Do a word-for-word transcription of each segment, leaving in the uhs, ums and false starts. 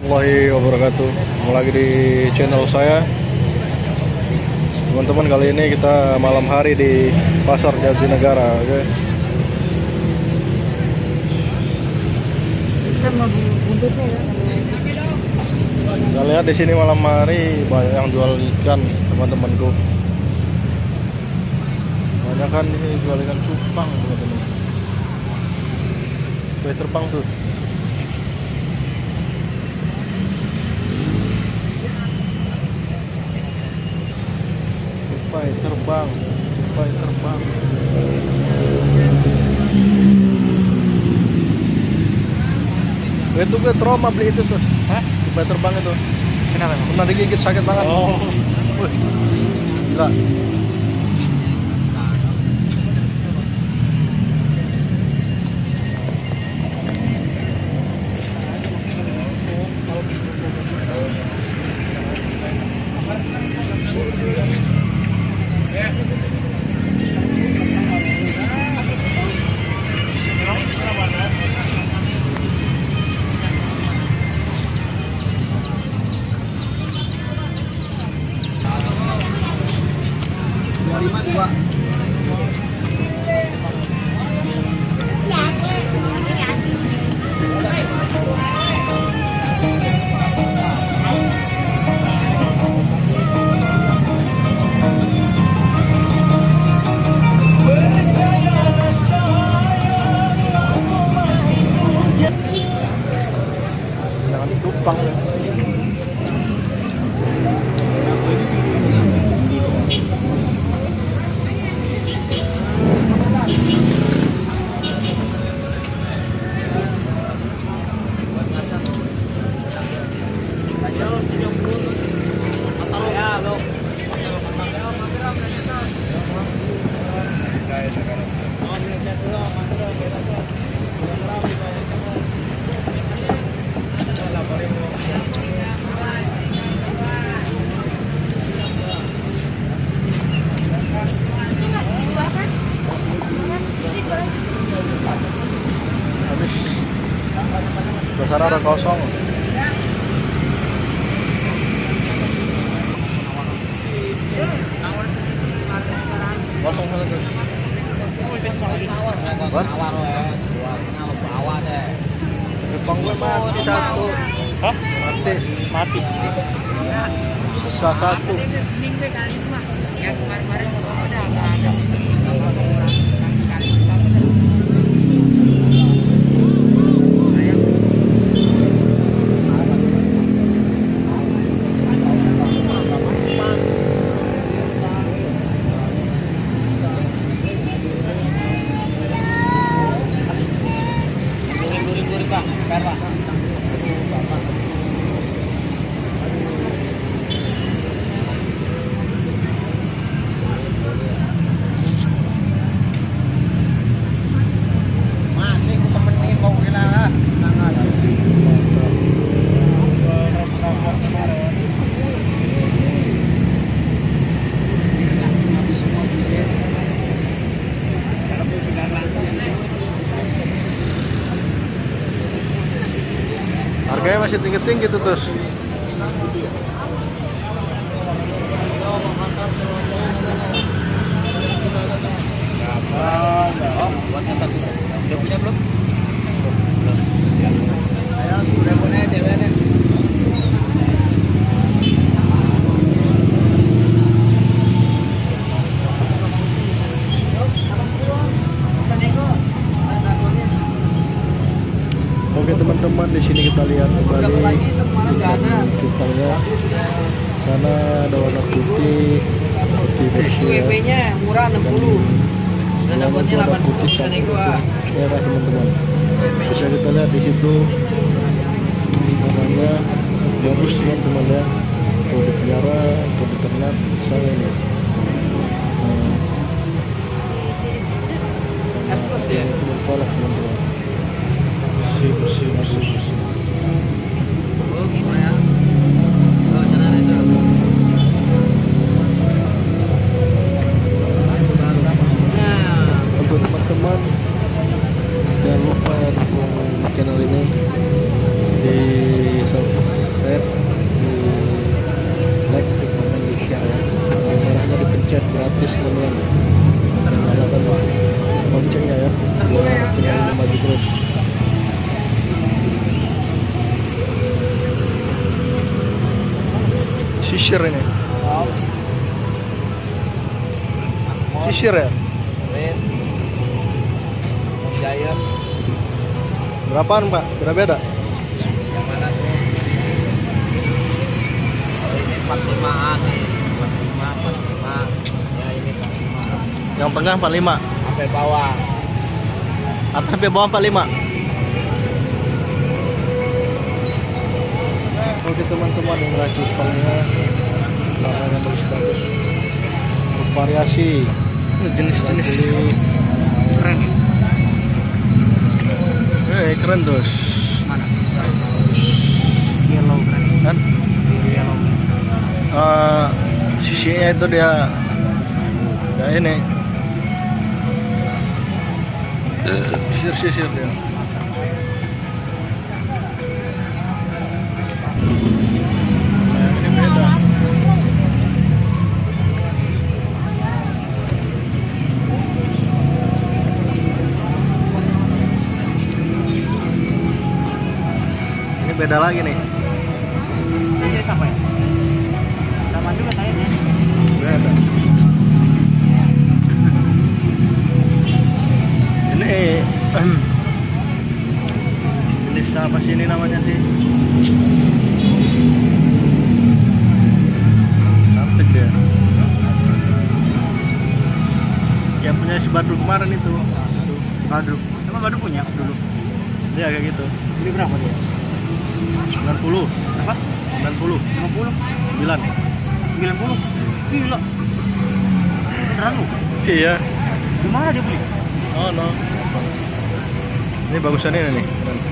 warahmatullahi wabarakatuh. Kembali lagi di channel saya. Teman-teman, kali ini kita malam hari di Pasar Jatinegara, oke. Kita lihat di sini malam hari banyak yang jual ikan, teman-temanku. Banyak kan ini jual ikan cupang, teman-teman. Kue terbang tuh. Tupai terbang, tupai terbang. Itu gue trauma beli itu tuh. Hah? Tupai terbang itu. Kenapa? Pernah digigit sakit banget. Oh. Gila. lima dua. Jangan cupang. Besar ada kosong. Kosong sana tuh. Jepang gue mati satu. Hah? Mati. Mati. Sisa satu. Yang kemarin-kemarin ada ada. Harganya masih tinggi-tinggi tuh terus. Buat ngasar bisa. Udah punya belum? Belum. Ayo, udah punya jalannya. Oke teman-teman, di sini kita lihat kembali cupangnya. Sana ada warna putih, putih bersih. U P nya murah enam puluh. Dan dapatnya delapan puluh sama merah teman-teman. Bisa kita lihat di situ warnanya bagus teman-teman ya. Kalau dipelihara atau diternak saya ini. S plus dia. Teman-teman. Bersih, bersih, bersih, bersih. Oh, gimana ya? Oh, jangan itu. Nah, untuk teman-teman jangan lupa ya dukung channel ini di subscribe sisir ini. Sisir ya? Red. Giant. Berapaan Pak? Beda-beda? Yang mana tuh? Oh, ini empat puluh limaan nih. empat puluh lima, empat puluh lima. Ya ini empat puluh lima. Yang tengah empat puluh lima. Sampai bawah. Atas sampai bawah empat puluh lima. Oke teman-teman, yang rakit palnya warnanya bagus-bagus, bervariasi, jenis-jenis Keren. eh keren terus. Mana? Yellow keren. Kan Yellow. uh, sisinya itu dia ya ini sisir-sisir dia. Nah, ini beda. Ini beda lagi nih. Ini sama ya? Sama juga kayaknya. Beda. Ini jenis apa sih ini namanya sih? Cantik dia. Kayak punya si Badru kemarin itu. Badru. Sama Badru punya dulu. Iya kayak gitu. Ini berapa dia? sembilan puluh. Apa? sembilan puluh. lima puluh? sembilan. sembilan puluh? Gila. Beneran lu? Iya. Di mana dia beli? Oh no. Ini bagusan ini nih.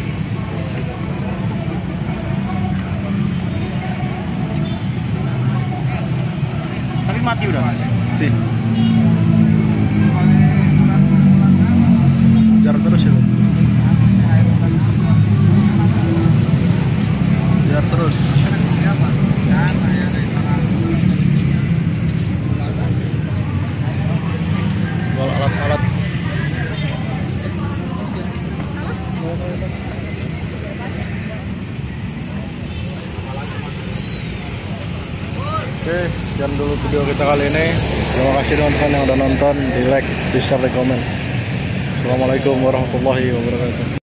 Tapi mati udah. Sih. Jar terus itu. Jar terus. Jual alat-alat. Oke, sekian dulu video kita kali ini. Terima kasih teman-teman yang udah nonton. Di like, di share, di komen. Assalamualaikum warahmatullahi wabarakatuh.